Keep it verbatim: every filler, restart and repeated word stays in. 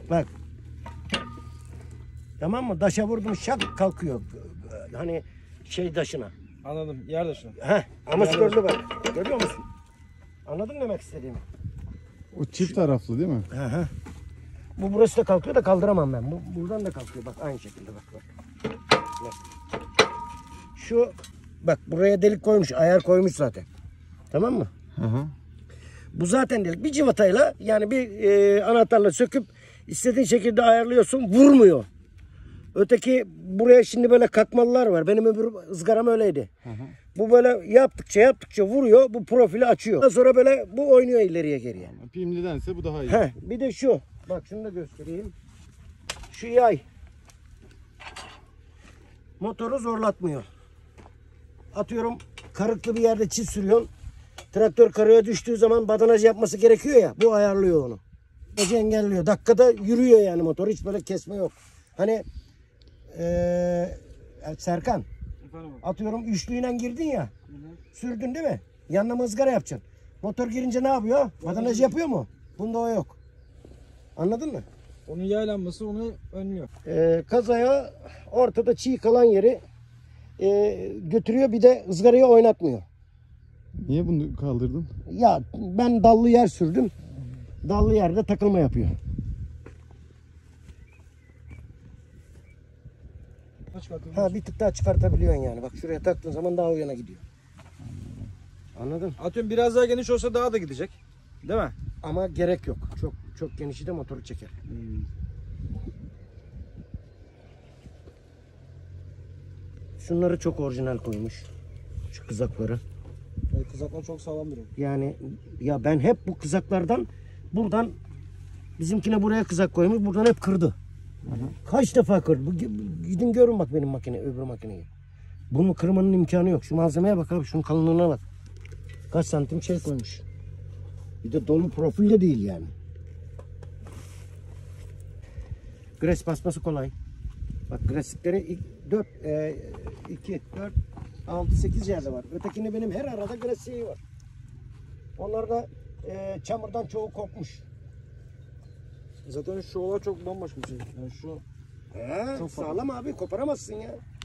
Bak. Tamam mı? Daşa vurdum şak kalkıyor. Hani şey taşına. Anladım. Yer taşına. Heh. Amatörlü bak. Görüyor musun? Anladın mı demek istediğimi? O çift taraflı değil mi? Hı hı. Bu burası da kalkıyor da kaldıramam ben. Bu buradan da kalkıyor bak aynı şekilde bak bak. Bak. Şu bak buraya delik koymuş, ayar koymuş zaten. Tamam mı? Hı hı. Bu zaten delik. Bir civatayla yani bir e, anahtarla söküp istediğin şekilde ayarlıyorsun, vurmuyor. Öteki buraya şimdi böyle katmalılar var. Benim öbür ızgaram öyleydi. Hı hı. Bu böyle yaptıkça yaptıkça vuruyor, bu profili açıyor. Ondan sonra böyle bu oynuyor ileriye geriye. Pimlidense bu daha iyi. Heh, bir de şu. Bak şunu da göstereyim. Şu yay. Motoru zorlatmıyor. Atıyorum karıklı bir yerde çift sürüyorsun. Traktör karığa düştüğü zaman badanaj yapması gerekiyor ya. Bu ayarlıyor onu. Badanajı engelliyor. Dakikada yürüyor yani motor. Hiç böyle kesme yok. Hani ee, Serkan. Efendim abi. Atıyorum üçlüyle girdin ya. Hı hı. Sürdün değil mi? Yanına ızgara yapacaksın. Motor girince ne yapıyor? Badanaj yapıyor mu? Bunda o yok. Anladın mı? Onun yaylanması onu önlüyor. Ee, kazaya ortada çiğ kalan yeri e, götürüyor, bir de ızgarayı oynatmıyor. Niye bunu kaldırdın? Ya ben dallı yer sürdüm. Dallı yerde takılma yapıyor. Ha bir tık daha çıkartabiliyorsun yani. Bak şuraya taktığın zaman daha o yana gidiyor. Anladın? Atıyorum biraz daha geniş olsa daha da gidecek. Değil mi? Ama gerek yok. Çok çok genişi de motoru çeker. Hmm. Şunları çok orijinal koymuş. Şu kızakları. Evet, kızaklar çok sağlam duruyor. Yani ya ben hep bu kızaklardan buradan bizimkine buraya kızak koymuş. Buradan hep kırdı. Hı hı. Kaç defa kırdı. Bu, gidin görün bak benim makine, öbür makineyi. Bunu kırmanın imkanı yok. Şu malzemeye bak abi. Şunun kalınlığına bak. Kaç santim şey koymuş. Bir de dolu profilde değil yani. Gres basması kolay. Bak greslikleri dört, iki, dört, altı, sekiz yerde var. Ötekinde benim her arada gresiği var. Onlar da e, çamurdan çoğu kopmuş. Zaten şu olay çok bambaşka bir şey. Yani şu He, çok sağlam abi, koparamazsın ya.